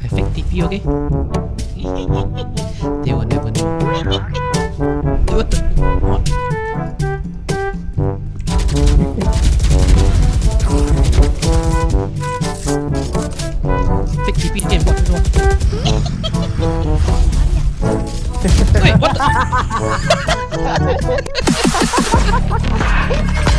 Fake TP, okay? They will never know. What the? What? Fake TP game, what the? Wait, what the?